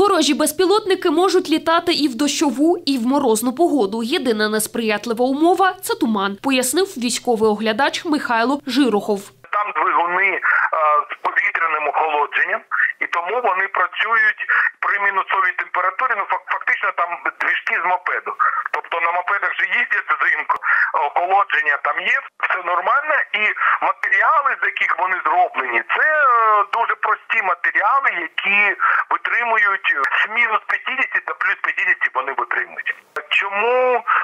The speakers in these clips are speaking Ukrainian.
Ворожі безпілотники можуть літати і в дощову, і в морозну погоду. Єдина несприятлива умова – це туман, пояснив військовий оглядач Михайло Жирохов. Там двигуни з повітряним охолодженням, і тому вони працюють при мінусовій температурі, фактично там движки з мопеду. Тобто на мопедах же їздять взимку, охолодження там є, все нормально, і матеріали, з яких вони зроблені, це дуже прості матеріали, які витримують з мінус 50 до плюс 50 вони витримують. Чому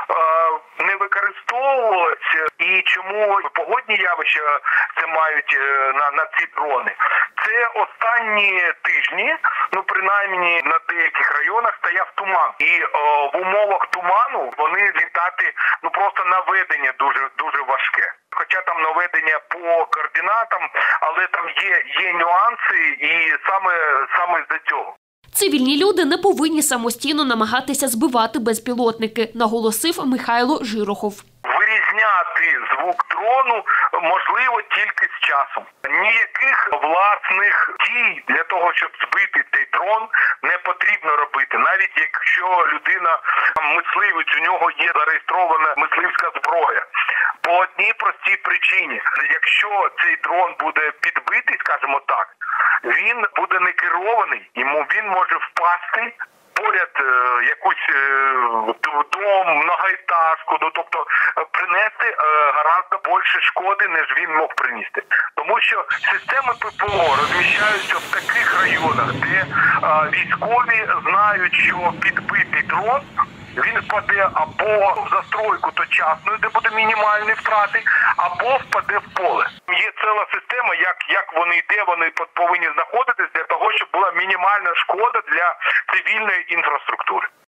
не використовувалося і чому погодні явища це мають на ці дрони? Це останні тижні, принаймні на деяких районах стояв туман. І в умовах туману вони літати, просто наведення дуже важке. Хоча там наведення по координатам, але там є нюанси і саме з-за цього. Цивільні люди не повинні самостійно намагатися збивати безпілотники, наголосив Михайло Жирохов. Вирізняти звук дрону можливо тільки з часом. Ніяких власних дій для того, щоб збити цей дрон, не потрібно робити. Навіть якщо людина мисливець, у нього є зареєстрована мисливська зброя. По одній простій причині. Якщо цей дрон буде підбитий, скажімо так, він буде не керований, він може впасти поряд якусь дом, многоетажку, тобто принести гораздо більше шкоди, ніж він мог принести. Тому що системи ППО розміщаються в таких районах, де військові знають, що підбитий дрон, він впаде або в застройку точасну, де буде мінімальні втрати, або впаде в поле. Є ціла система, як вони і де вони повинні знаходитись для того, щоб була мінімальна шкода для цивільної інфраструктури.